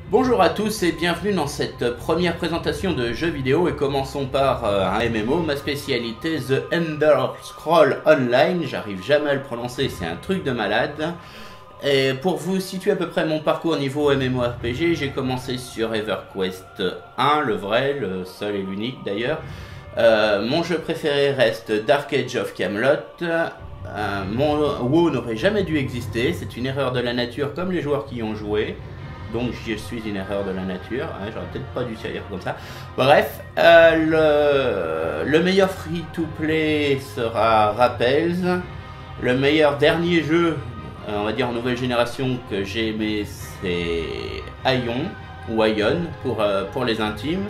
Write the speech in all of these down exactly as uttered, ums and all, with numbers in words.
Bonjour à tous et bienvenue dans cette première présentation de jeux vidéo et commençons par euh, un M M O, ma spécialité The Elder Scrolls Online, j'arrive jamais à le prononcer, c'est un truc de malade. Et pour vous situer à peu près mon parcours niveau MMORPG, j'ai commencé sur EverQuest un, le vrai, le seul et l'unique d'ailleurs. Euh, mon jeu préféré reste Dark Age of Camelot. Euh, mon WoW n'aurait jamais dû exister, c'est une erreur de la nature comme les joueurs qui y ont joué. Donc je suis une erreur de la nature, hein, j'aurais peut-être pas dû dire comme ça. Bref, euh, le, le meilleur free-to-play sera Rappels. Le meilleur dernier jeu, on va dire en nouvelle génération, que j'ai aimé, c'est Aion, ou Aion pour, euh, pour les intimes.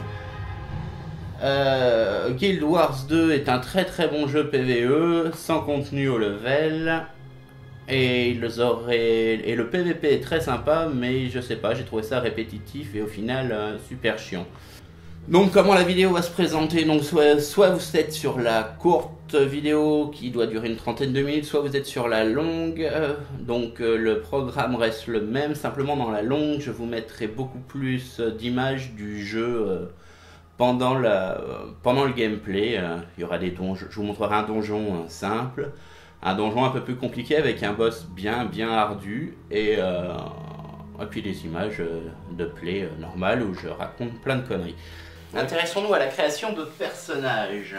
Euh, Guild Wars deux est un très très bon jeu P V E, sans contenu au level. Et, ils auraient... et le P V P est très sympa, mais je sais pas, j'ai trouvé ça répétitif et au final euh, super chiant. Donc comment la vidéo va se présenter? Donc soit, soit vous êtes sur la courte vidéo qui doit durer une trentaine de minutes, soit vous êtes sur la longue. Euh, donc euh, le programme reste le même, simplement dans la longue je vous mettrai beaucoup plus d'images du jeu euh, pendant, la, euh, pendant le gameplay. Euh, il y aura des donjons, je vous montrerai un donjon euh, simple. Un donjon un peu plus compliqué avec un boss bien bien ardu et, euh, et puis des images de play euh, normales où je raconte plein de conneries. Intéressons-nous à la création de personnages.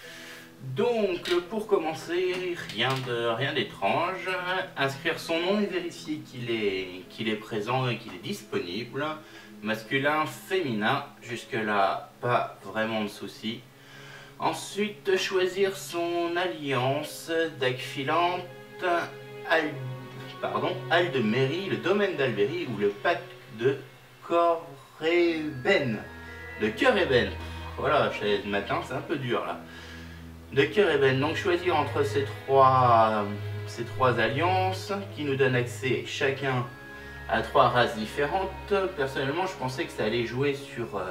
Donc pour commencer, rien de rien d'étrange, inscrire son nom et vérifier qu'il est, qu'il est présent et qu'il est disponible. Masculin, féminin, jusque là pas vraiment de soucis. Ensuite, choisir son alliance, dague filante, Al... pardon, Aldmerie, le domaine d'Alberie ou le pacte de Corében. De Corében. Voilà, ce matin, c'est un peu dur là. De Corében. Donc choisir entre ces trois, ces trois alliances qui nous donnent accès chacun à trois races différentes. Personnellement, je pensais que ça allait jouer sur... Euh,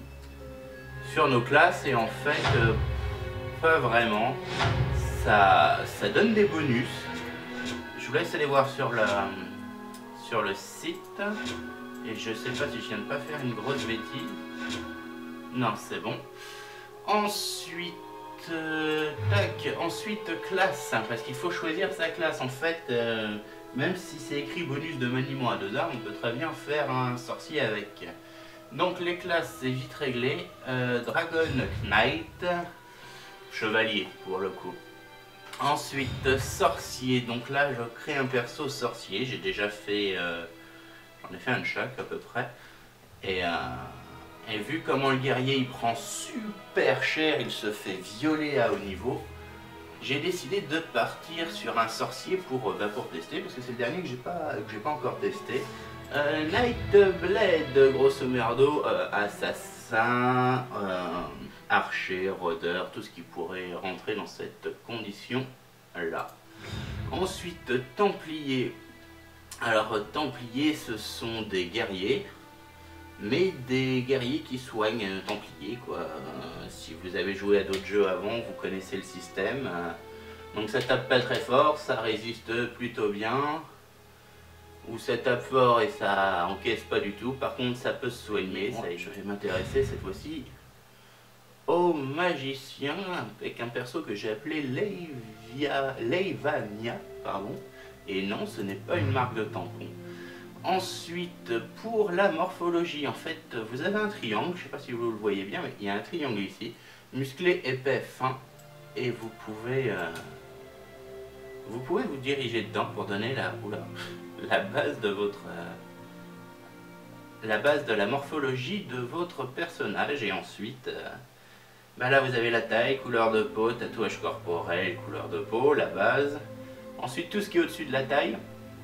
sur nos classes et en fait euh, pas vraiment. Ça, ça donne des bonus. Je vous laisse aller voir sur, la, sur le site et je sais pas si je viens de pas faire une grosse bêtise. Non, c'est bon. Ensuite euh, tac, ensuite classe, hein, parce qu'il faut choisir sa classe en fait. Euh, même si c'est écrit bonus de maniement à deux armes, on peut très bien faire un sorcier avec. Donc les classes c'est vite réglé, euh, Dragon Knight, chevalier pour le coup. Ensuite sorcier, donc là je crée un perso sorcier, j'ai déjà fait, euh, j'en ai fait un de chaque à peu près. Et, euh, et vu comment le guerrier il prend super cher, il se fait violer à haut niveau, j'ai décidé de partir sur un sorcier pour, bah, pour tester, parce que c'est le dernier que j'ai pas, que j'ai pas encore testé. Euh, Nightblade, grosso merdo, euh, assassin, euh, archer, rôdeur, tout ce qui pourrait rentrer dans cette condition là. Ensuite, templier. Alors, templier, ce sont des guerriers, mais des guerriers qui soignent euh, templier, quoi. Euh, si vous avez joué à d'autres jeux avant, vous connaissez le système. Euh, donc, ça tape pas très fort, ça résiste plutôt bien. Ou ça tape fort et ça encaisse pas du tout, par contre ça peut se soigner. Ça, je vais m'intéresser cette fois-ci au magicien avec un perso que j'ai appelé Leivia... Leivania, pardon. Et non, ce n'est pas une marque de tampon. Ensuite, pour la morphologie, en fait, vous avez un triangle, je ne sais pas si vous le voyez bien, mais il y a un triangle ici, musclé, épais, fin, et vous pouvez... Euh, vous pouvez vous diriger dedans pour donner la... Oula. la base de votre euh, la base de la morphologie de votre personnage. Et ensuite euh, bah là vous avez la taille, couleur de peau, tatouage corporel, couleur de peau, la base. Ensuite tout ce qui est au-dessus de la taille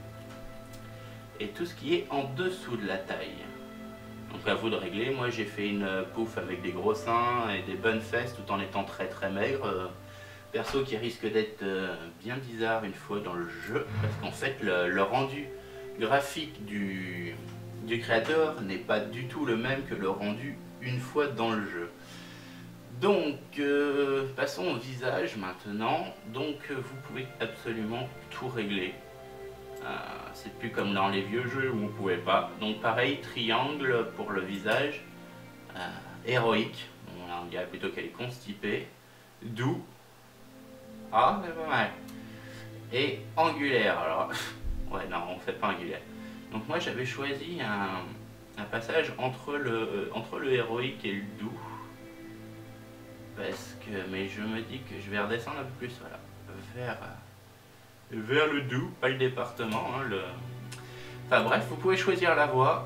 et tout ce qui est en dessous de la taille. Donc à vous de régler. Moi j'ai fait une pouffe avec des gros seins et des bonnes fesses tout en étant très très maigre. euh, Perso qui risque d'être euh, bien bizarre une fois dans le jeu, parce qu'en fait le, le rendu graphique du, du créateur n'est pas du tout le même que le rendu une fois dans le jeu. Donc euh, passons au visage maintenant. Donc euh, vous pouvez absolument tout régler. Euh, c'est plus comme dans les vieux jeux où on pouvait pas. Donc pareil, triangle pour le visage. Euh, héroïque, on dirait plutôt qu'elle est constipée. Doux. Ah, c'est pas mal. Et angulaire, alors. Ouais, non, on fait pas angulaire. Donc moi j'avais choisi un, un passage entre le, entre le héroïque et le doux. Parce que, mais je me dis que je vais redescendre un peu plus, voilà. Vers, vers le doux, pas le département. Hein, le... Enfin bref, vous pouvez choisir la voix.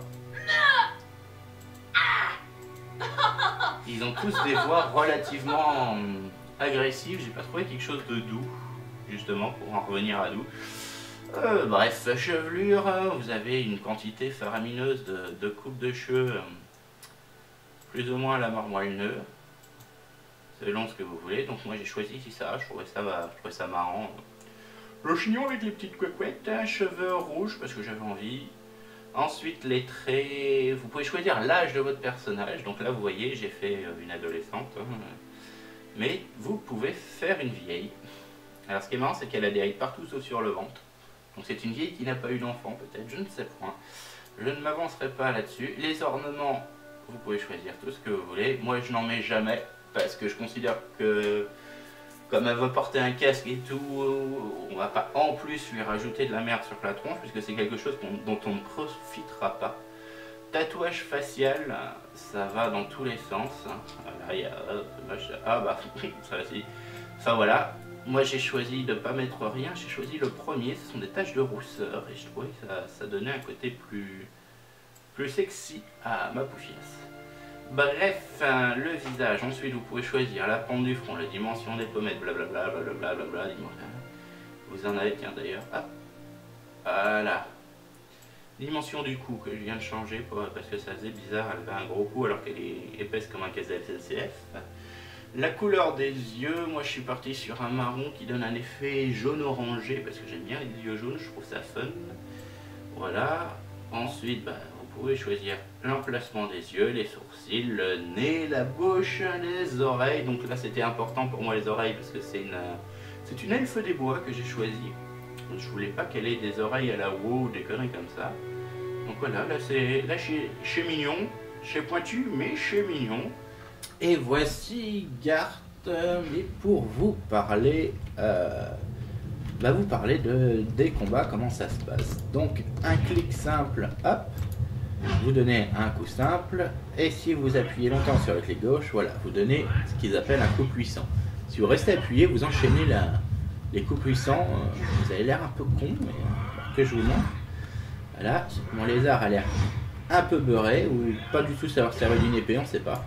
Ils ont tous des voix relativement agressives. J'ai pas trouvé quelque chose de doux, justement, pour en revenir à doux. Euh, bref, chevelure, vous avez une quantité faramineuse de, de coupe de cheveux, plus ou moins à la mort moelleux, selon ce que vous voulez. Donc moi j'ai choisi ça, je trouvais ça, je trouvais ça marrant. Le chignon avec les petites couettes, cheveux rouges parce que j'avais envie. Ensuite les traits, vous pouvez choisir l'âge de votre personnage. Donc là vous voyez j'ai fait une adolescente, hein. Mais vous pouvez faire une vieille. Alors ce qui est marrant c'est qu'elle a des rides partout sauf sur le ventre. Donc c'est une vieille qui n'a pas eu d'enfant peut-être, je ne sais point. Je ne m'avancerai pas là-dessus. Les ornements, vous pouvez choisir tout ce que vous voulez. Moi je n'en mets jamais parce que je considère que comme elle veut porter un casque et tout, on va pas en plus lui rajouter de la merde sur la tronche puisque c'est quelque chose dont on ne profitera pas. Tatouage facial, ça va dans tous les sens. Voilà, il y a... Ah bah ça aussi. Enfin voilà. Moi j'ai choisi de ne pas mettre rien, j'ai choisi le premier, ce sont des taches de rousseur et je trouvais que ça, ça donnait un côté plus, plus sexy à ma poufiasse. Bref, hein, le visage, ensuite vous pouvez choisir la pente du front, la dimension des pommettes, blablabla, blablabla, blablabla, vous en avez qu'un d'ailleurs, hop, voilà. Dimension du cou que je viens de changer parce que ça faisait bizarre, elle avait un gros cou alors qu'elle est épaisse comme un caisse de S N C F. La couleur des yeux, moi je suis parti sur un marron qui donne un effet jaune orangé parce que j'aime bien les yeux jaunes, je trouve ça fun. Voilà. Ensuite, bah, vous pouvez choisir l'emplacement des yeux, les sourcils, le nez, la bouche, les oreilles. Donc là c'était important pour moi les oreilles parce que c'est une, c'est une elfe des bois que j'ai choisie. Je voulais pas qu'elle ait des oreilles à la WoW ou des conneries comme ça. Donc voilà, là c'est là chez, chez mignon, chez pointu mais chez mignon. Et voici Garth, mais pour vous parler, euh, bah vous parler de, des combats, comment ça se passe. Donc un clic simple, hop, vous donnez un coup simple, et si vous appuyez longtemps sur le clic gauche, voilà, vous donnez ce qu'ils appellent un coup puissant. Si vous restez appuyé, vous enchaînez la, les coups puissants, euh, vous avez l'air un peu con, mais euh, que je vous montre. Voilà, mon lézard a l'air un peu beurré, ou pas du tout savoir servir d'une épée, on ne sait pas.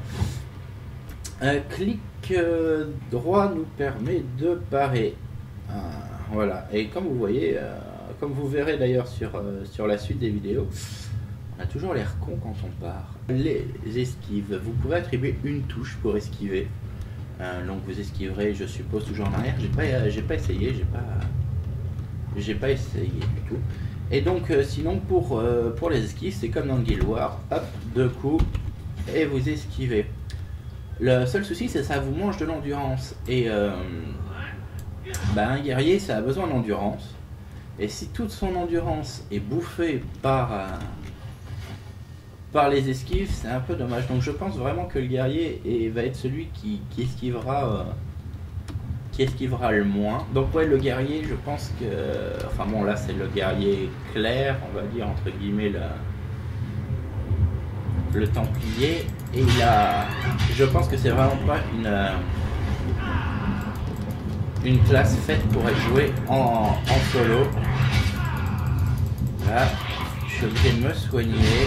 Un clic euh, droit nous permet de parer. Euh, voilà, et comme vous voyez, euh, comme vous verrez d'ailleurs sur, euh, sur la suite des vidéos, on a toujours l'air con quand on part. Les esquives, vous pouvez attribuer une touche pour esquiver. Euh, donc vous esquiverez, je suppose, toujours en arrière. J'ai pas, j'ai pas essayé, j'ai pas, j'ai pas essayé du tout. Et donc, euh, sinon pour, euh, pour les esquives, c'est comme dans Guild Wars, hop, deux coups et vous esquivez. Le seul souci, c'est que ça vous mange de l'endurance. Et euh, bah, un guerrier, ça a besoin d'endurance. Et si toute son endurance est bouffée par, euh, par les esquives, c'est un peu dommage. Donc je pense vraiment que le guerrier est, va être celui qui, qui, esquivera, euh, qui esquivera le moins. Donc ouais, le guerrier, je pense que... Enfin bon, là c'est le guerrier clair, on va dire, entre guillemets, le, le templier. Et il a, je pense que c'est vraiment pas une, euh, une classe faite pour être jouée en, en solo. Là, je suis obligé de me soigner.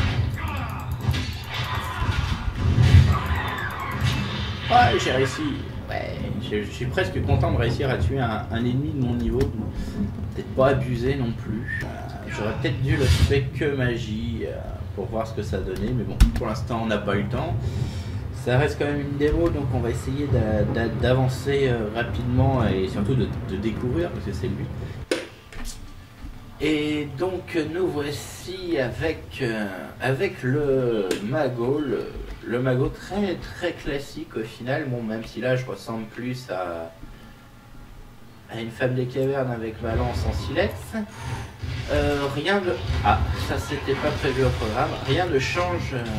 Ouais, j'ai réussi. Ouais, je, je suis presque content de réussir à tuer un, un ennemi de mon niveau. Peut-être pas abusé non plus. Euh, J'aurais peut-être dû le faire que magie. Euh, pour voir ce que ça donnait, mais bon, pour l'instant on n'a pas eu le temps. Ça reste quand même une démo, donc on va essayer d'avancer euh, rapidement et surtout de, de découvrir, parce que c'est le but. Et donc nous voici avec, euh, avec le magot, le, le magot très très classique au final, bon même si là je ressemble plus à, à une femme des cavernes avec ma lance en silex. Euh, rien de... Ah, ça c'était pas prévu au programme. Rien ne change... Euh...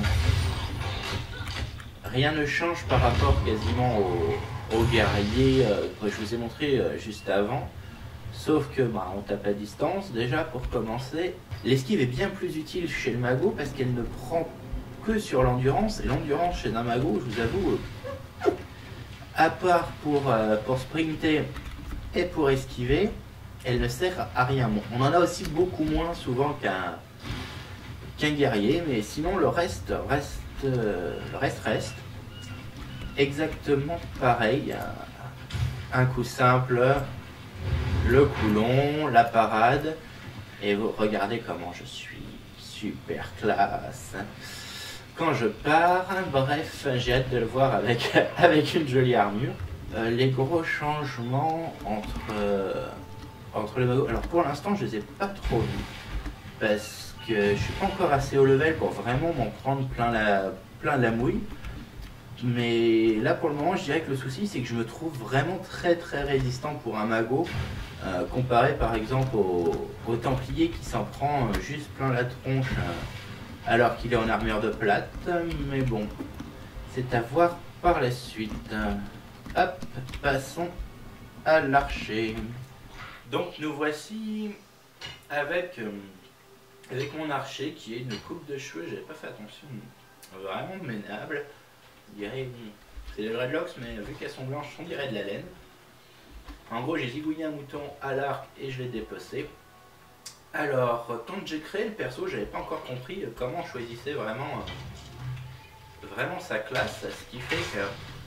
Rien ne change par rapport quasiment au, au guerrier euh, que je vous ai montré euh, juste avant. Sauf que bah, on tape à distance déjà pour commencer. L'esquive est bien plus utile chez le magot parce qu'elle ne prend que sur l'endurance. Et l'endurance chez un magot, je vous avoue, euh, à part pour, euh, pour sprinter et pour esquiver, elle ne sert à rien. Bon, on en a aussi beaucoup moins souvent qu'un qu'un guerrier, mais sinon le reste reste, euh, le reste reste exactement pareil. Un coup simple, le coulon, la parade, et vous regardez comment je suis super classe quand je pars. Bref, j'ai hâte de le voir avec, avec une jolie armure. Euh, les gros changements entre, euh, entre les magots, alors pour l'instant je les ai pas trop vus, parce que je suis pas encore assez haut level pour vraiment m'en prendre plein la, plein la mouille. Mais là pour le moment je dirais que le souci c'est que je me trouve vraiment très très résistant pour un magot, euh, comparé par exemple au, au templier qui s'en prend euh, juste plein la tronche euh, alors qu'il est en armure de plate. Mais bon, c'est à voir par la suite. Hop, passons à l'archer. Donc nous voici avec, euh, avec mon archer qui est une coupe de cheveux, j'avais pas fait attention, vraiment ménable. C'est des dreadlocks, mais vu qu'elles sont blanches, on dirait de la laine. En gros, j'ai zigouillé un mouton à l'arc et je l'ai dépecé. Alors, quand j'ai créé le perso, j'avais pas encore compris comment on choisissait vraiment, vraiment sa classe, ce qui fait que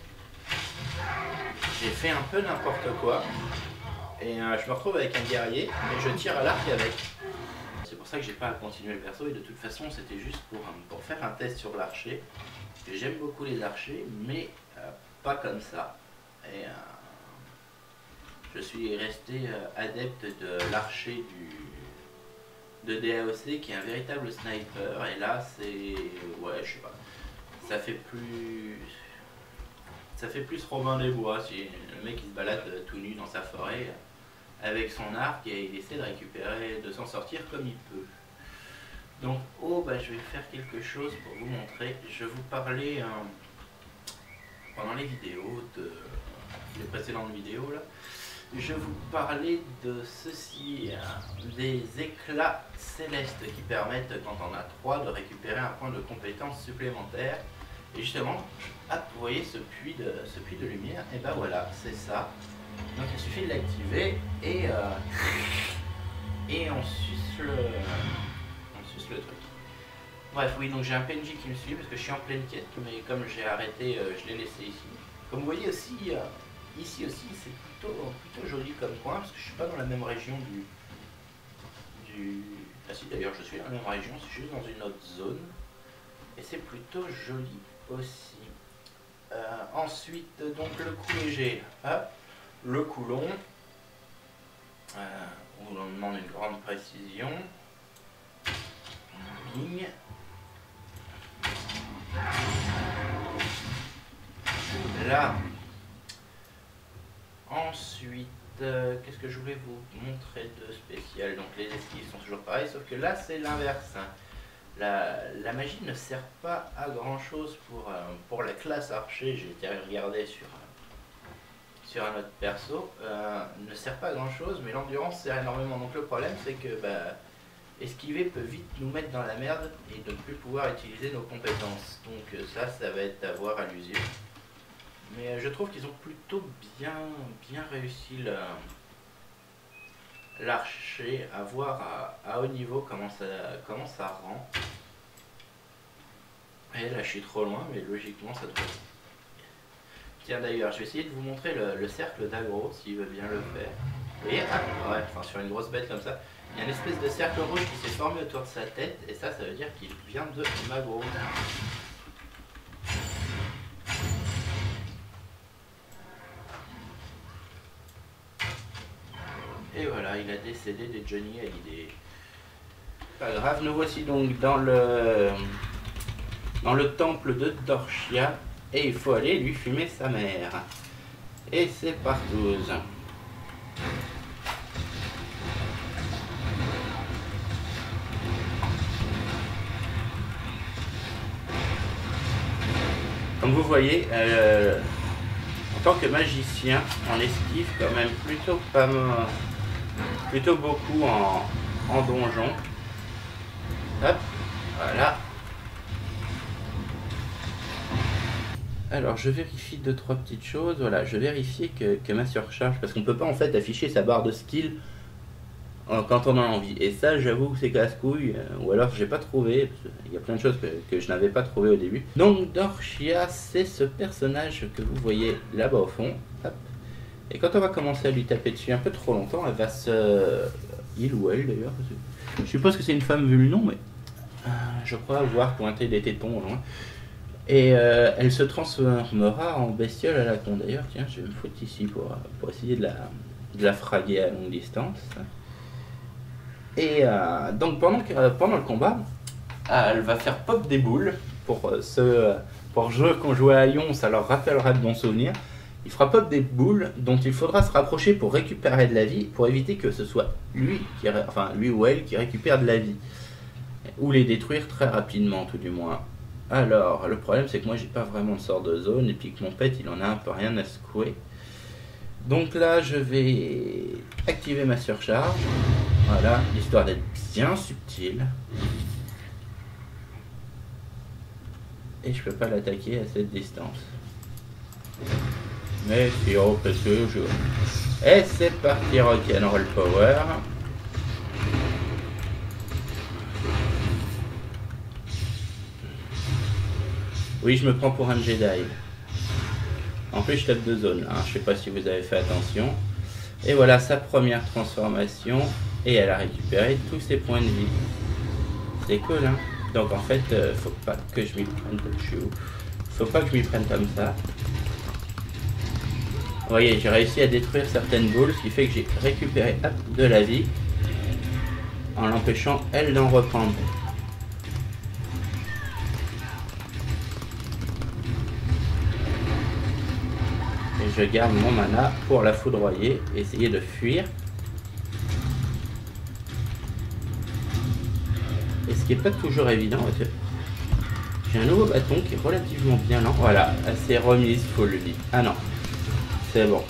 j'ai fait un peu n'importe quoi. Et euh, je me retrouve avec un guerrier, mais je tire à l'arc avec. C'est pour ça que j'ai pas continué le perso, et de toute façon, c'était juste pour, pour faire un test sur l'archer. J'aime beaucoup les archers, mais euh, pas comme ça. Et euh, je suis resté euh, adepte de l'archer du de D A O C, qui est un véritable sniper. Et là, c'est ouais, je sais pas. Ça fait plus, ça fait plus Robin des Bois. Si le mec il se balade tout nu dans sa forêt avec son arc et il essaie de récupérer, de s'en sortir comme il peut. Donc, oh, bah, je vais faire quelque chose pour vous montrer. Je vais vous parler euh, pendant les vidéos, de les précédentes vidéos là. Je vais vous parler de ceci, euh, des éclats célestes qui permettent, quand on a trois, de récupérer un point de compétence supplémentaire. Et justement, hop, vous voyez ce puits de, ce puits de lumière, et ben voilà, c'est ça. Donc il suffit de l'activer et, euh, et on suce le... le truc. Bref, oui, donc j'ai un P N J qui me suit parce que je suis en pleine quête, mais comme j'ai arrêté, euh, je l'ai laissé ici. Comme vous voyez aussi, euh, ici aussi, c'est plutôt, plutôt joli comme coin, parce que je suis pas dans la même région du... du... Ah si, d'ailleurs, je suis dans la même région, c'est juste dans une autre zone. Et c'est plutôt joli aussi. Euh, ensuite, donc le coup léger, hop, le coulon, euh, où l'on demande une grande précision. Là, ensuite, euh, qu'est-ce que je voulais vous montrer de spécial? Donc les esquives sont toujours pareilles, sauf que là c'est l'inverse. La, la magie ne sert pas à grand chose pour, euh, pour la classe archer. J'ai été regarder sur, sur un autre perso, euh, ne sert pas à grand chose, mais l'endurance sert énormément. Donc le problème c'est que bah, esquiver peut vite nous mettre dans la merde et de ne plus pouvoir utiliser nos compétences. Donc ça, ça va être à voir à l'usure. Mais je trouve qu'ils ont plutôt bien, bien réussi l'archer, à voir à, à haut niveau comment ça, comment ça rend. Et là je suis trop loin, mais logiquement ça devrait... Tiens d'ailleurs, je vais essayer de vous montrer le, le cercle d'aggro, s'il veut bien le faire. Vous voyez, ah, ouais, enfin, sur une grosse bête comme ça. Il y a une espèce de cercle rouge qui s'est formé autour de sa tête, et ça, ça veut dire qu'il vient de Magro. Et voilà, il a décédé des Johnny Hallyday. Pas grave, nous voici donc dans le dans le temple de Dorchia, et il faut aller lui fumer sa mère. Et c'est partout. Comme vous voyez, euh, en tant que magicien, on esquive quand même plutôt pas mal, plutôt beaucoup en, en donjon. Hop, voilà. Alors je vérifie deux trois petites choses. Voilà, je vérifie que, que ma surcharge, parce qu'on peut pas en fait afficher sa barre de skill quand on a envie. Et ça, j'avoue que c'est casse-couille, ou alors j'ai pas trouvé, parce qu'il y a plein de choses que, que je n'avais pas trouvé au début. Donc Dorchia, c'est ce personnage que vous voyez là-bas au fond. Hop. Et quand on va commencer à lui taper dessus un peu trop longtemps, elle va se... Il ou elle d'ailleurs, je suppose que c'est une femme vu le nom, mais euh, je crois voir pointer des tétons au loin. Et euh, elle se transformera en bestiole à la con. D'ailleurs, tiens, je vais me foutre ici pour, pour essayer de la, de la fraguer à longue distance. Et euh, donc pendant, que, pendant le combat, elle va faire pop des boules. Pour euh, ceux pour jeux qu'on jouait à Lyon, ça leur rappellera de bons souvenirs. Il fera pop des boules dont il faudra se rapprocher pour récupérer de la vie, pour éviter que ce soit lui, qui, enfin lui ou elle qui récupère de la vie. Ou les détruire très rapidement, tout du moins. Alors, le problème c'est que moi j'ai pas vraiment de sort de zone, et puis que mon pet il en a un peu rien à secouer. Donc là, je vais activer ma surcharge. Voilà, histoire d'être bien subtil. Et je peux pas l'attaquer à cette distance. Mais si, oh, parce que je... Et c'est parti, rock'n'roll power. Oui, je me prends pour un Jedi. En plus, je tape de zone là, hein. Je sais pas si vous avez fait attention. Et voilà sa première transformation. Et elle a récupéré tous ses points de vie. C'est cool, hein. Donc en fait, euh, faut pas que je m'y prenne. Je suis où? Faut pas que je m'y prenne comme ça. Vous voyez, j'ai réussi à détruire certaines boules, ce qui fait que j'ai récupéré hop, de la vie. En l'empêchant, elle, d'en reprendre. Je garde mon mana pour la foudroyer et essayer de fuir. Et ce qui n'est pas toujours évident, parce que j'ai un nouveau bâton qui est relativement bien lent. Voilà, elle s'est remise, faut le dire. Ah non, c'est bon.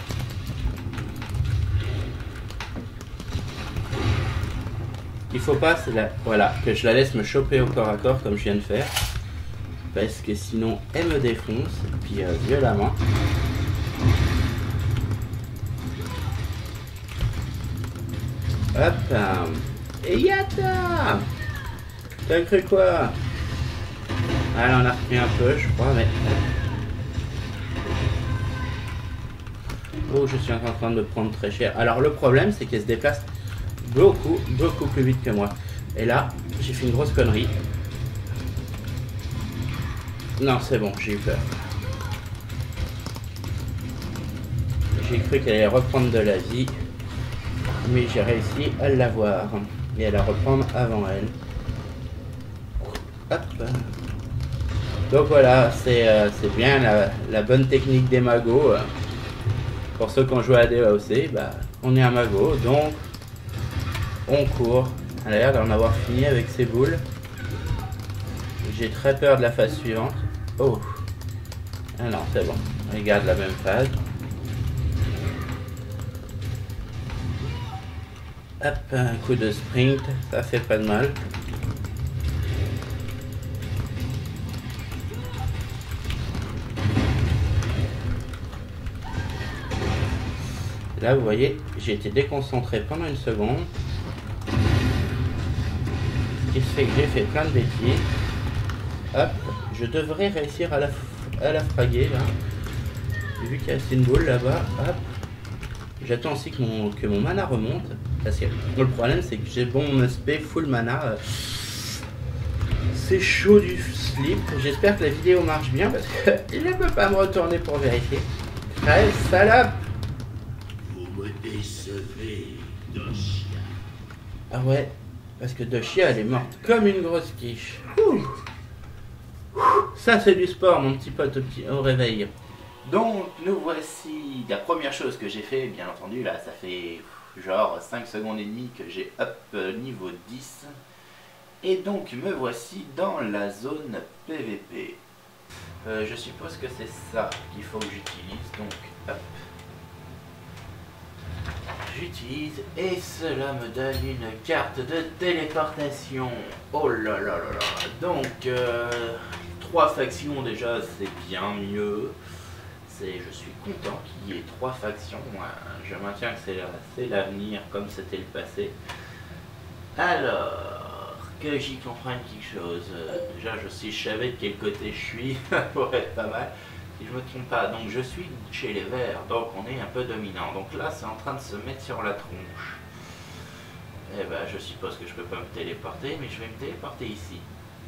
Il faut pas, c'est la... voilà, que je la laisse me choper au corps à corps comme je viens de faire. Parce que sinon, elle me défonce, puis euh, violemment. Hop, et yata! T'as cru quoi? Ah, elle en a repris un peu, je crois, mais... Oh, je suis en train de me prendre très cher. Alors, le problème, c'est qu'elle se déplace beaucoup, beaucoup plus vite que moi. Et là, j'ai fait une grosse connerie. Non, c'est bon, j'ai eu peur. J'ai cru qu'elle allait reprendre de la vie. Mais j'ai réussi à l'avoir et à la reprendre avant elle. Hop. Donc voilà, c'est euh, bien la, la bonne technique des magos. Pour ceux qui ont joué à D O C, bah, on est un mago, donc on court. Elle a l'air d'en avoir fini avec ses boules. J'ai très peur de la phase suivante. Oh. Ah non, c'est bon. On regarde la même phase. Hop, un coup de sprint, ça fait pas de mal. Là, vous voyez, j'ai été déconcentré pendant une seconde. Ce qui fait que j'ai fait plein de bêtises. Hop, je devrais réussir à la, à la fraguer, là. J'ai vu qu'il y a une boule là-bas, hop. J'attends aussi que mon, que mon mana remonte. Parce que le problème, c'est que j'ai bon mon S P full mana. C'est chaud du slip. J'espère que la vidéo marche bien parce que je ne peux pas me retourner pour vérifier. Allez, salope! Vous me décevez, Dorchia. Ah ouais, parce que Dorchia, elle est morte comme une grosse quiche. Ouh. Ça, c'est du sport, mon petit pote au, petit, au réveil. Donc, nous voici. La première chose que j'ai fait, bien entendu, là, ça fait genre cinq secondes et demie que j'ai up niveau dix. Et donc, me voici dans la zone P V P. Euh, je suppose que c'est ça qu'il faut que j'utilise, donc hop. J'utilise et cela me donne une carte de téléportation. Oh là là là là. Donc, euh, trois factions déjà, c'est bien mieux. Je suis content qu'il y ait trois factions. Je maintiens que c'est l'avenir comme c'était le passé. Alors, que j'y comprenne quelque chose. Déjà, je, si je savais de quel côté je suis, ça pourrait être pas mal. Si je me trompe pas, donc je suis chez les verts, donc on est un peu dominant. Donc là, c'est en train de se mettre sur la tronche. Eh ben, je suppose que je peux pas me téléporter, mais je vais me téléporter ici.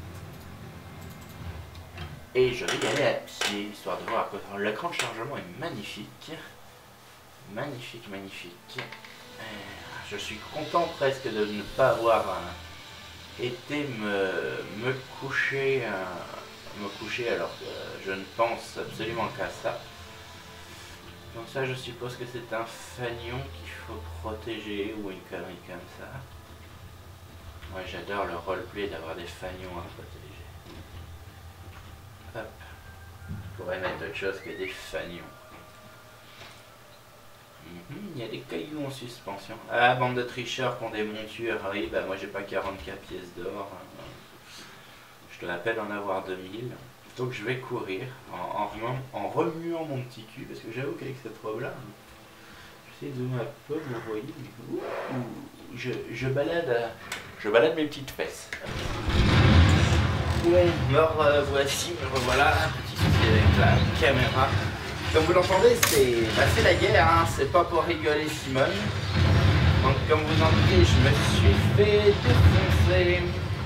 Et je vais y aller à pied, histoire de voir que l'écran de chargement est magnifique. Magnifique, magnifique. Je suis content presque de ne pas avoir euh, été me, me coucher, euh, me coucher alors que je ne pense absolument qu'à ça. Donc ça, je suppose que c'est un fanion qu'il faut protéger ou une connerie comme ça. Moi, j'adore le roleplay d'avoir des fanions à protéger. Hop. Je pourrais mettre autre chose que des fanions. Mm-hmm. Il y a des cailloux en suspension. Ah, bande de tricheurs qui ont des montures. Ah oui, bah moi j'ai pas quarante-quatre pièces d'or. Je te rappelle en avoir deux mille. Donc je vais courir en, en, remuant, en remuant mon petit cul. Parce que j'avoue qu'avec cette robe-là, j'essaie de zoomer un peu, vous voyez. Mais, ouh, ouh, je, je, balade, je balade mes petites fesses. Ouais, alors euh, voici, me revoilà, un petit souci avec la caméra. Comme vous l'entendez, c'est bah, la guerre, hein. C'est pas pour rigoler Simone. Donc comme vous en doutez, je me suis fait défoncer.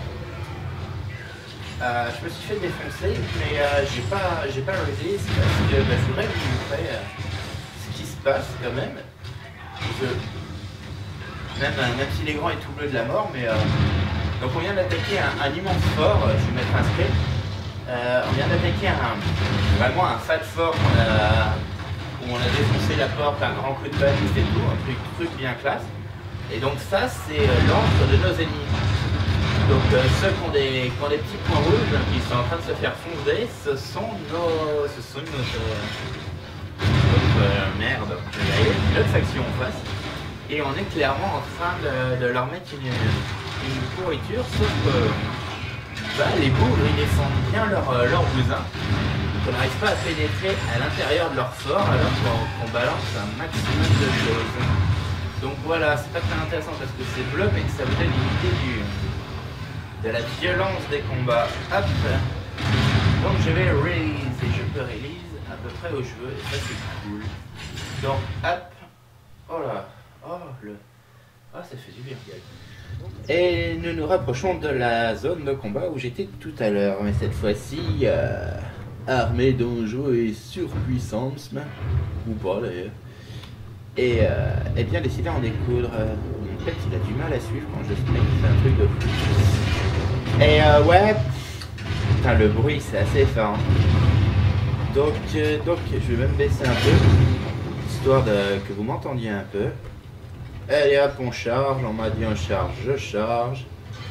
Euh, je me suis fait défoncer, mais euh, j'ai pas j'ai pas réussi, parce que bah, je voudrais vous montrer euh, ce qui se passe quand même. Je... Même, euh, même si l'écran est tout bleu de la mort, mais... Euh... Donc on vient d'attaquer un, un immense fort, je vais mettre un script. Euh, on vient d'attaquer un, vraiment un fat fort on a, où on a défoncé la porte, un grand coup de balise et tout, un truc, truc bien classe. Et donc ça, c'est l'encre de nos ennemis. Donc euh, ceux qui ont, des, qui ont des petits points rouges, qui sont en train de se faire fonder, ce sont nos... Ce sont nos... Euh, euh, merde, je vais y arriver, une autre faction en face. Et on est clairement en train de, de leur mettre une... une pourriture, sauf que bah, les bougres ils défendent bien leur, euh, leur bousin. On n'arrive pas à pénétrer à l'intérieur de leur fort alors qu'on qu'on balance un maximum de choses. Donc voilà, c'est pas très intéressant parce que c'est bleu, mais ça vous donne une idée du, de la violence des combats. Hop. Donc je vais release et je peux release à peu près où je veux et ça c'est cool. Donc hop. Oh là. Oh le. Ah oh, ça fait du bien. Et nous nous rapprochons de la zone de combat où j'étais tout à l'heure, mais cette fois-ci, euh, armée d'enjeux et surpuissance, ou pas d'ailleurs. Et euh, eh bien décidé à en découdre. Euh, mon pet il a du mal à suivre quand je stream, c'est un truc de fou. Et euh, ouais, putain, le bruit c'est assez fort. Donc, euh, donc je vais même baisser un peu, histoire de, que vous m'entendiez un peu. Allez hop, on charge, on m'a dit on charge, je charge.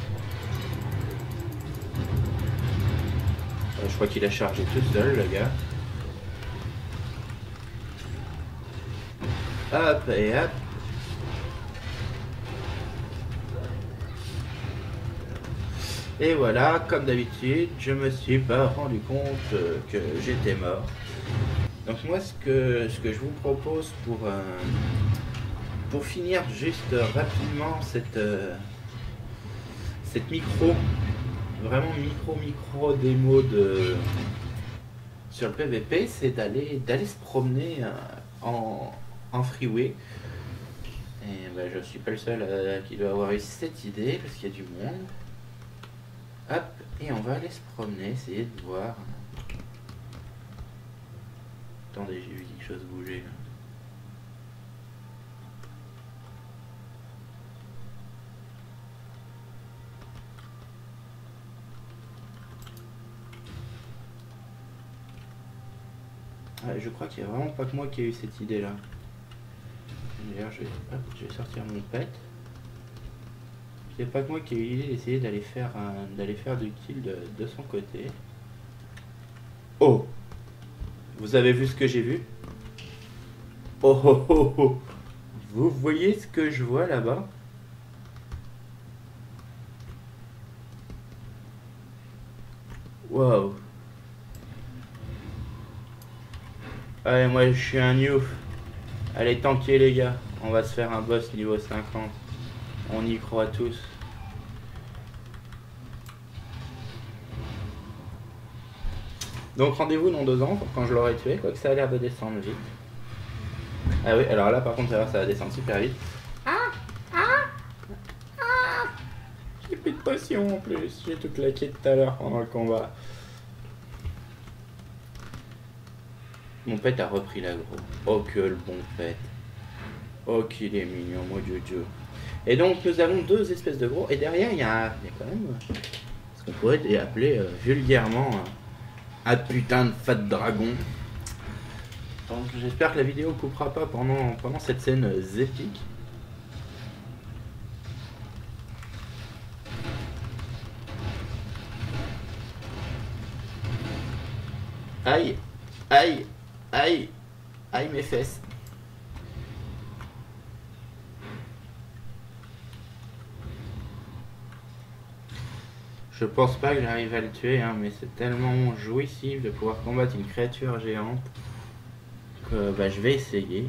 Euh, je crois qu'il a chargé tout seul, le gars. Hop et hop. Et voilà, comme d'habitude, je me suis pas rendu compte euh, que j'étais mort. Donc moi, ce que, ce que je vous propose pour... Euh, Pour finir juste rapidement cette, euh, cette micro, vraiment micro micro démo de, sur le P V P, c'est d'aller d'aller se promener euh, en, en freeway. Et ben, je suis pas le seul euh, qui doit avoir eu cette idée parce qu'il y a du monde. Hop, et on va aller se promener, essayer de voir. Attendez, j'ai vu quelque chose bouger là. Ah, je crois qu'il n'y a vraiment pas que moi qui ai eu cette idée là. D'ailleurs je vais, hop, je vais sortir mon pet. Il n'y a pas que moi qui ai eu l'idée d'essayer d'aller faire un, d'aller faire du kill de, de son côté. Oh! Vous avez vu ce que j'ai vu? Oh oh oh oh. Vous voyez ce que je vois là-bas? Waouh. Allez, moi je suis un new. Allez, tanker les gars. On va se faire un boss niveau cinquante. On y croit tous. Donc rendez-vous dans deux ans quand je l'aurai tué, quoique ça a l'air de descendre vite. Ah oui, alors là par contre ça va, ça va descendre super vite. Ah Ah Ah J'ai plus de potions en plus, j'ai tout claqué tout à l'heure pendant le combat. Mon pet a repris l'aggro. Oh que le bon pet. Oh qu'il est mignon, mon jojo. Et donc nous avons deux espèces de gros, et derrière il y a, il y a quand même ce qu'on pourrait appeler euh, vulgairement un putain de fat dragon. Donc j'espère que la vidéo coupera pas pendant, pendant cette scène euh, épique. Aïe, aïe, aïe, aïe mes fesses. Je pense pas que j'arrive à le tuer, hein, mais c'est tellement jouissif de pouvoir combattre une créature géante que bah, je vais essayer.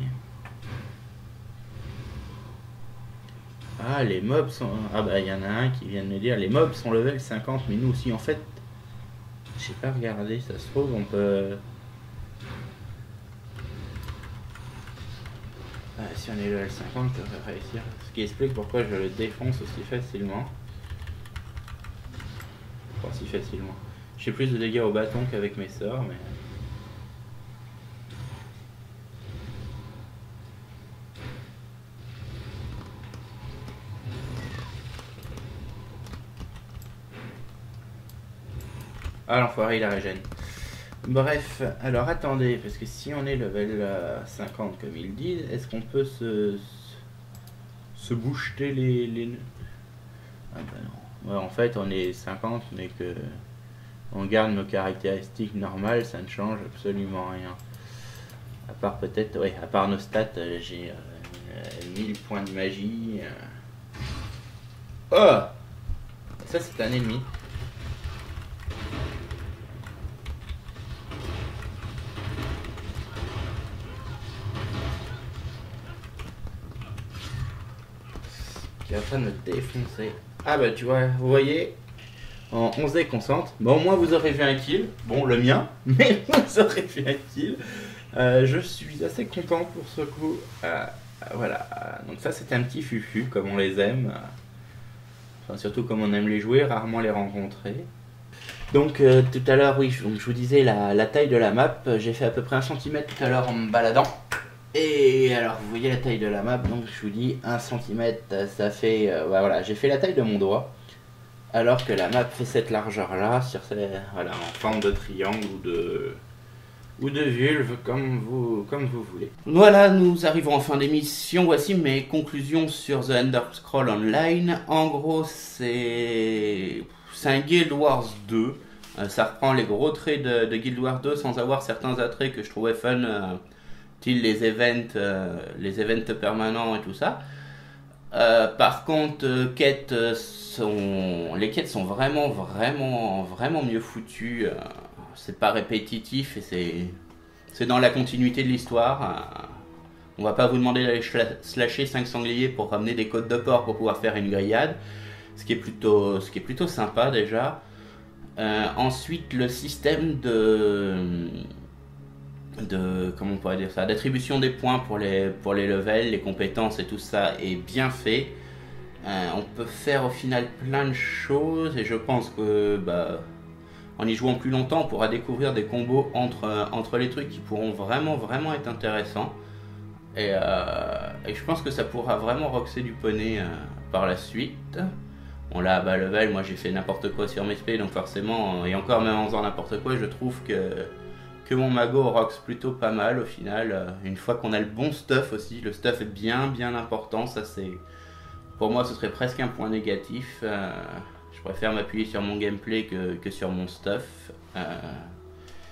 Ah, les mobs sont... Ah bah il y en a un qui vient de me dire, les mobs sont level cinquante, mais nous aussi en fait... J'ai pas regardé, ça se trouve on peut... Ah, si on est level cinquante, je devrais réussir. Ce qui explique pourquoi je le défonce aussi facilement. Pas si facilement. J'ai plus de dégâts au bâton qu'avec mes sorts, mais... Ah l'enfoiré il a régène. Bref, alors attendez, parce que si on est level cinquante comme ils disent, est-ce qu'on peut se... se boucheter les... les... Ah bah non. Ouais, en fait on est cinquante mais que... on garde nos caractéristiques normales, ça ne change absolument rien. À part peut-être, ouais, à part nos stats, euh, j'ai euh, mille points de magie. Euh... Oh! Ça c'est un ennemi. Qui est en train de me défoncer. Ah bah tu vois, vous voyez, on, on se déconcentre. Bon, au moins vous aurez vu un kill. Bon, le mien, mais vous aurez vu un kill. Euh, je suis assez content pour ce coup. Euh, voilà, donc ça c'est un petit fufu, comme on les aime. Enfin, surtout comme on aime les jouer, rarement les rencontrer. Donc euh, tout à l'heure, oui, donc, je vous disais la, la taille de la map. J'ai fait à peu près un centimètre tout à l'heure en me baladant. Et alors vous voyez la taille de la map, donc je vous dis un centimètre, ça fait, euh, bah, voilà, j'ai fait la taille de mon doigt, alors que la map fait cette largeur là, sur ces, voilà, en forme de triangle ou de, ou de vulve, comme vous, comme vous voulez. Voilà, nous arrivons en fin d'émission, voici mes conclusions sur The Elder Scrolls Online. En gros c'est, c'est un Guild Wars deux, euh, ça reprend les gros traits de, de Guild Wars deux sans avoir certains attraits que je trouvais fun, euh, les events, euh, les events permanents et tout ça. Euh, par contre, euh, quêtes sont, les quêtes sont vraiment, vraiment, vraiment mieux foutues. Euh, c'est pas répétitif et c'est, c'est dans la continuité de l'histoire. Euh, on va pas vous demander d'aller slasher cinq sangliers pour ramener des côtes de porc pour pouvoir faire une grillade, ce qui est plutôt, ce qui est plutôt sympa déjà. Euh, ensuite, le système de de comment on pourrait dire ça, d'attribution des points pour les pour les levels, les compétences et tout ça est bien fait. Euh, on peut faire au final plein de choses et je pense que bah, en y jouant plus longtemps, on pourra découvrir des combos entre entre les trucs qui pourront vraiment vraiment être intéressants. Et, euh, et je pense que ça pourra vraiment roxer du poney euh, par la suite. Bon là, bas level, moi j'ai fait n'importe quoi sur mes spells, donc forcément, et encore même en faisant n'importe quoi, je trouve que que mon mago rox plutôt pas mal au final. Une fois qu'on a le bon stuff aussi, le stuff est bien bien important, ça c'est... Pour moi ce serait presque un point négatif, euh, je préfère m'appuyer sur mon gameplay que, que sur mon stuff. Euh,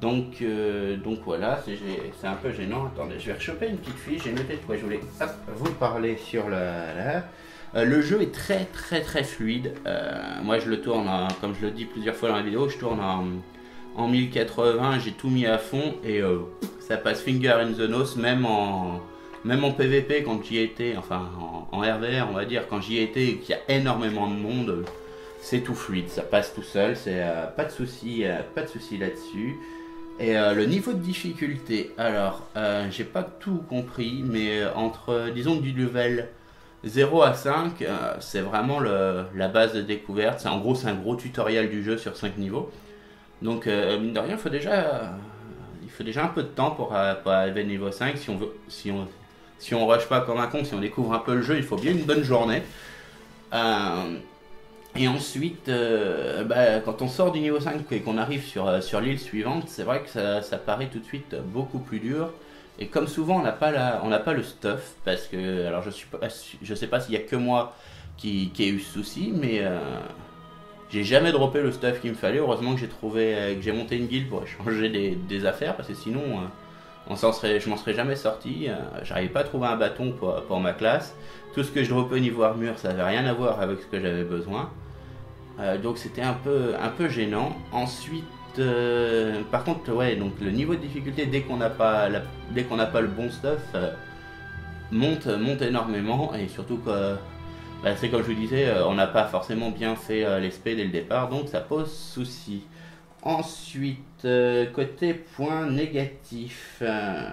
Donc, euh, donc voilà, c'est un peu gênant. Attendez, je vais rechoper une petite fiche, j'ai noté de quoi je voulais hop, vous parler sur la... la... Euh, le jeu est très très très fluide. Euh, moi je le tourne, en, comme je le dis plusieurs fois dans la vidéo, je tourne en, en mille quatre-vingts, j'ai tout mis à fond et euh, ça passe finger in the nose, même en, même en P V P quand j'y étais, enfin en, en R V R on va dire, quand j'y étais et qu'il y a énormément de monde, c'est tout fluide, ça passe tout seul, c'est euh, pas de souci, euh, pas de souci là-dessus. Et euh, le niveau de difficulté, alors euh, j'ai pas tout compris, mais euh, entre disons du level zéro à cinq, euh, c'est vraiment le, la base de découverte. C'est en gros c'est un gros tutoriel du jeu sur cinq niveaux. Donc euh, mine de rien, il faut déjà euh, il faut déjà un peu de temps pour, euh, pour arriver au niveau cinq si on veut si on si on rush pas comme un con, si on découvre un peu le jeu, il faut bien une bonne journée. Euh, et ensuite, euh, bah, quand on sort du niveau cinq et qu'on arrive sur, euh, sur l'île suivante, c'est vrai que ça, ça paraît tout de suite beaucoup plus dur. Et comme souvent, on n'a pas, la, on n'a pas le stuff, parce que, alors je suis pas, je sais pas s'il y a que moi qui, qui ai eu ce souci, mais euh, j'ai jamais droppé le stuff qu'il me fallait. Heureusement que j'ai trouvé, euh, que j'ai monté une guilde pour échanger des, des affaires, parce que sinon, euh, on s'en serait, je m'en serais jamais sorti. Euh, J'arrivais pas à trouver un bâton pour, pour ma classe. Tout ce que je droppais au niveau armure, ça n'avait rien à voir avec ce que j'avais besoin. Euh, donc c'était un peu, un peu gênant. Ensuite, euh, par contre, ouais, donc le niveau de difficulté dès qu'on n'a pas, la, dès qu'on n'a pas le bon stuff euh, monte, monte énormément et surtout que, bah, c'est comme je vous disais, euh, on n'a pas forcément bien fait euh, les spé dès le départ, donc ça pose souci. Ensuite, euh, côté point négatif, euh,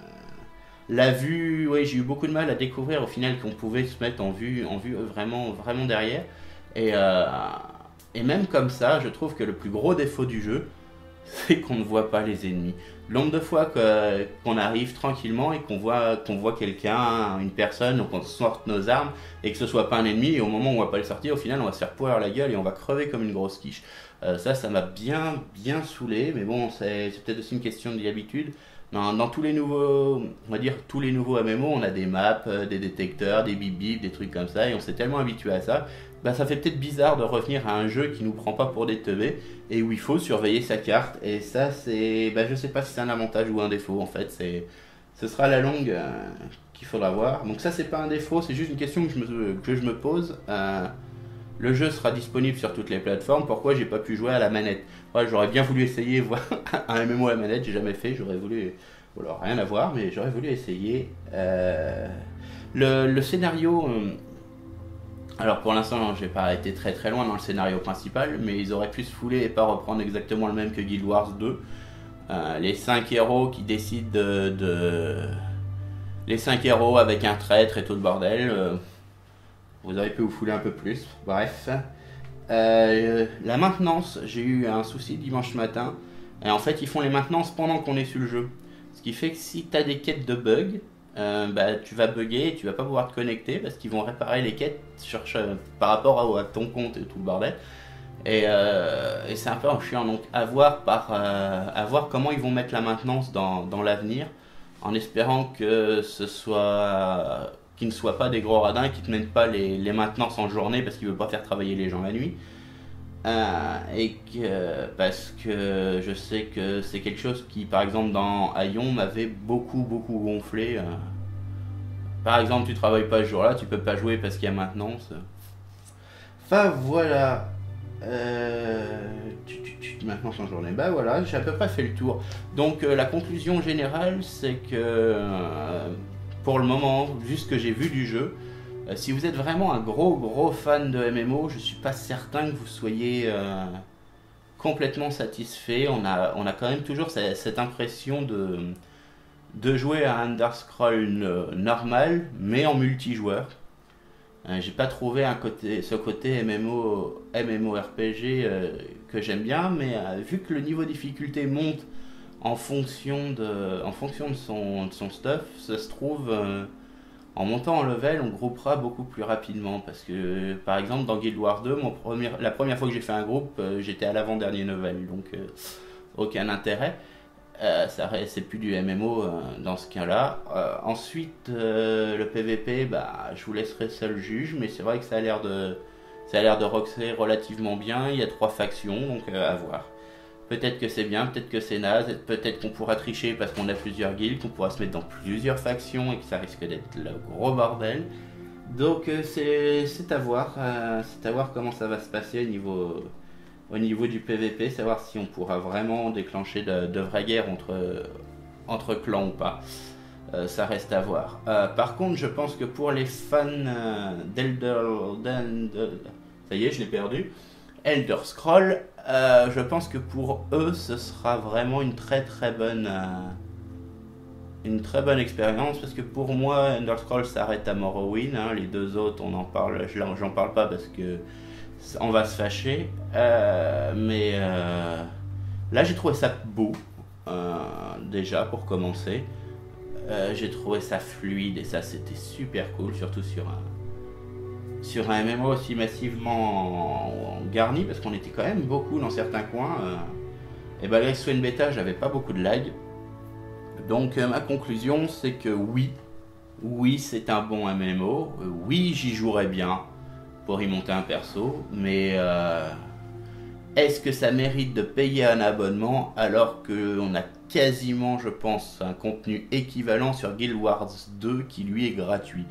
la vue, ouais, j'ai eu beaucoup de mal à découvrir au final qu'on pouvait se mettre en vue, en vue vraiment, vraiment derrière. Et, euh, et même comme ça, je trouve que le plus gros défaut du jeu, c'est qu'on ne voit pas les ennemis. Le nombre de fois que, qu'on arrive tranquillement et qu'on voit, qu'on voit quelqu'un, une personne, donc on sorte nos armes et que ce soit pas un ennemi, et au moment où on va pas le sortir, au final on va se faire poire la gueule et on va crever comme une grosse quiche. Euh, ça, ça m'a bien, bien saoulé, mais bon, c'est, c'est peut-être aussi une question d'habitude. Dans, dans tous les nouveaux, on va dire tous les nouveaux M M O, on a des maps, euh, des détecteurs, des bip bip, des trucs comme ça, et on s'est tellement habitué à ça, bah ça fait peut-être bizarre de revenir à un jeu qui nous prend pas pour des teubés et où il faut surveiller sa carte. Et ça, c'est, bah je sais pas si c'est un avantage ou un défaut en fait. C'est, ce sera à la longue euh, qu'il faudra voir. Donc ça, c'est pas un défaut, c'est juste une question que je me, que je me pose. Euh, le jeu sera disponible sur toutes les plateformes. Pourquoi j'ai pas pu jouer à la manette? Ouais, j'aurais bien voulu essayer voir un M M O à la manette, j'ai jamais fait. J'aurais voulu, voilà, rien à voir, mais j'aurais voulu essayer. Euh, le, le scénario. Euh, Alors pour l'instant, j'ai pas été très très loin dans le scénario principal, mais ils auraient pu se fouler et pas reprendre exactement le même que Guild Wars deux. Euh, les cinq héros qui décident de, de... Les cinq héros avec un traître et tout le bordel. Euh, vous auriez pu vous fouler un peu plus. Bref. Euh, la maintenance, j'ai eu un souci dimanche matin. Et en fait, ils font les maintenances pendant qu'on est sur le jeu. Ce qui fait que si tu as des quêtes de bugs, Euh, bah, tu vas bugger et tu vas pas pouvoir te connecter parce qu'ils vont réparer les quêtes sur, par rapport à, à ton compte et tout le bordel. Et, euh, et c'est un peu chiant, donc à voir, par, euh, à voir comment ils vont mettre la maintenance dans, dans l'avenir, en espérant que ce soit, qu'ils ne soient pas des gros radins qui ne te mettent pas les, les maintenances en journée parce qu'ils veulent pas faire travailler les gens la nuit. Euh, et que, parce que je sais que c'est quelque chose qui, par exemple, dans Aion m'avait beaucoup, beaucoup gonflé. Euh. Par exemple, tu travailles pas ce jour-là, tu peux pas jouer parce qu'il y a maintenance. Enfin, voilà. Euh, tu, tu, tu, maintenance en journée. Bah voilà, j'ai à peu près fait le tour. Donc, euh, la conclusion générale, c'est que, euh, pour le moment, vu ce que j'ai vu du jeu, Euh, si vous êtes vraiment un gros gros fan de M M O, je suis pas certain que vous soyez euh, complètement satisfait. On a, on a quand même toujours cette, cette impression de, de jouer à un Dark Scroll normal, mais en multijoueur. Euh, J'ai pas trouvé un côté, ce côté M M O, MMORPG euh, que j'aime bien, mais euh, vu que le niveau de difficulté monte en fonction de, en fonction de, son, de son stuff, ça se trouve... Euh, En montant en level, on groupera beaucoup plus rapidement parce que, par exemple, dans Guild Wars deux, mon premier, la première fois que j'ai fait un groupe, euh, j'étais à l'avant-dernier level, donc euh, aucun intérêt. Euh, ça c'est plus du M M O euh, dans ce cas-là. Euh, ensuite, euh, le P V P, bah, je vous laisserai seul juge, mais c'est vrai que ça a l'air de, ça a l'air de roxer relativement bien. Il y a trois factions, donc euh, à voir. Peut-être que c'est bien, peut-être que c'est naze, peut-être qu'on pourra tricher parce qu'on a plusieurs guildes, qu'on pourra se mettre dans plusieurs factions et que ça risque d'être le gros bordel. Donc euh, c'est à voir, euh, c'est à voir comment ça va se passer au niveau, au niveau du P V P, savoir si on pourra vraiment déclencher de, de vraies guerres entre, entre clans ou pas. Euh, ça reste à voir. Euh, par contre, je pense que pour les fans euh, d'Elder... Ça y est, je l'ai perdu. Elder Scrolls, euh, je pense que pour eux, ce sera vraiment une très très bonne... Euh, une très bonne expérience, parce que pour moi, Elder Scrolls s'arrête à Morrowind. Hein, les deux autres, on en parle, j'en parle pas parce que on va se fâcher. Euh, mais euh, là, j'ai trouvé ça beau, euh, déjà, pour commencer. Euh, j'ai trouvé ça fluide et ça c'était super cool, surtout sur un, sur un M M O aussi massivement garni, parce qu'on était quand même beaucoup dans certains coins. Euh, et malgré que ce soit une bêta, j'avais pas beaucoup de lag. Donc euh, ma conclusion c'est que oui, oui c'est un bon M M O, euh, oui j'y jouerais bien pour y monter un perso, mais euh, est-ce que ça mérite de payer un abonnement alors qu'on a quasiment, je pense, un contenu équivalent sur Guild Wars deux qui lui est gratuit?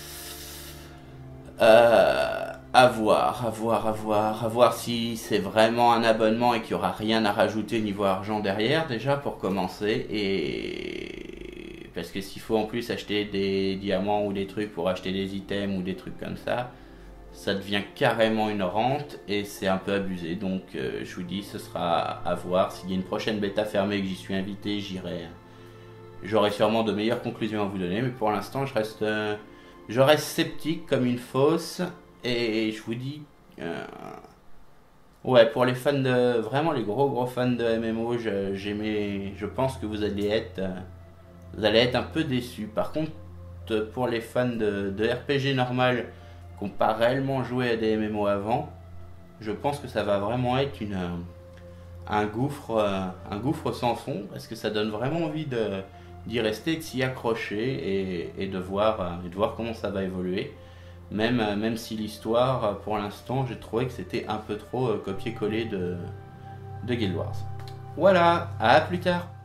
Euh, à voir, à voir, à voir, à voir si c'est vraiment un abonnement et qu'il n'y aura rien à rajouter niveau argent derrière déjà pour commencer. Et parce que s'il faut en plus acheter des diamants ou des trucs pour acheter des items ou des trucs comme ça, ça devient carrément une rente et c'est un peu abusé. Donc euh, je vous dis, ce sera à voir. S'il y a une prochaine bêta fermée et que j'y suis invité, j'irai. J'aurai sûrement de meilleures conclusions à vous donner, mais pour l'instant je reste, euh, je reste sceptique comme une fausse. Et je vous dis, euh, ouais, pour les fans de, vraiment les gros gros fans de M M O, je, j'aimais, je pense que vous allez être, euh, vous allez être un peu déçus. Par contre, pour les fans de, de R P G normal, qui n'ont pas réellement joué à des M M O avant, je pense que ça va vraiment être une, un, gouffre, un gouffre sans fond, parce que ça donne vraiment envie de, d'y rester, de s'y accrocher et, et, de voir, et de voir comment ça va évoluer. Même, même si l'histoire, pour l'instant, j'ai trouvé que c'était un peu trop copié-collé de, de Guild Wars. Voilà, à plus tard.